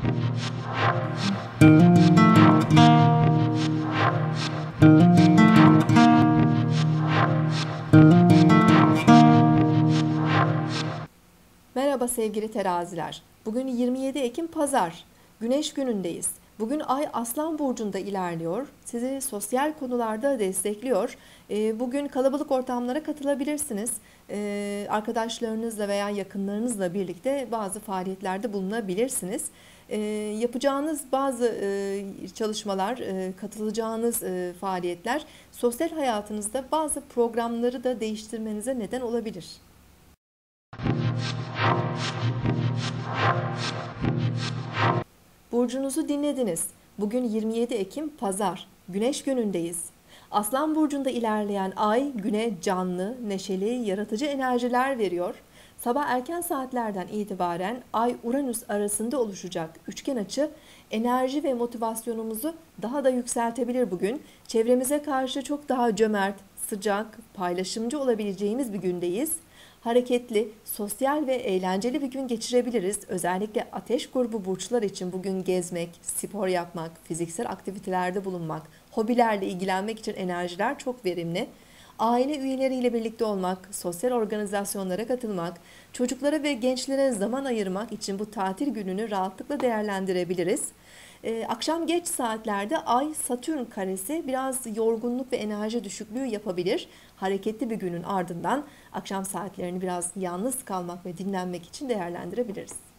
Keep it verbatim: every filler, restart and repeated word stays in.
Merhaba sevgili teraziler. Bugün yirmi yedi Ekim Pazar. Güneş günündeyiz. Bugün Ay Aslan Burcu'nda ilerliyor. Sizi sosyal konularda destekliyor. Bugün kalabalık ortamlara katılabilirsiniz. Arkadaşlarınızla veya yakınlarınızla birlikte bazı faaliyetlerde bulunabilirsiniz. Yapacağınız bazı çalışmalar, katılacağınız faaliyetler sosyal hayatınızda bazı programları da değiştirmenize neden olabilir. Burcunuzu dinlediniz. Bugün yirmi yedi Ekim Pazar. Güneş günündeyiz. Aslan Burcu'nda ilerleyen Ay güne canlı, neşeli, yaratıcı enerjiler veriyor. Sabah erken saatlerden itibaren Ay-Uranüs arasında oluşacak üçgen açı enerji ve motivasyonumuzu daha da yükseltebilir bugün. Çevremize karşı çok daha cömert, sıcak, paylaşımcı olabileceğimiz bir gündeyiz. Hareketli, sosyal ve eğlenceli bir gün geçirebiliriz. Özellikle ateş grubu burçlar için bugün gezmek, spor yapmak, fiziksel aktivitelerde bulunmak, hobilerle ilgilenmek için enerjiler çok verimli. Aile üyeleriyle birlikte olmak, sosyal organizasyonlara katılmak, çocuklara ve gençlere zaman ayırmak için bu tatil gününü rahatlıkla değerlendirebiliriz. Ee, akşam geç saatlerde Ay-Satürn karesi biraz yorgunluk ve enerji düşüklüğü yapabilir. Hareketli bir günün ardından akşam saatlerini biraz yalnız kalmak ve dinlenmek için değerlendirebiliriz.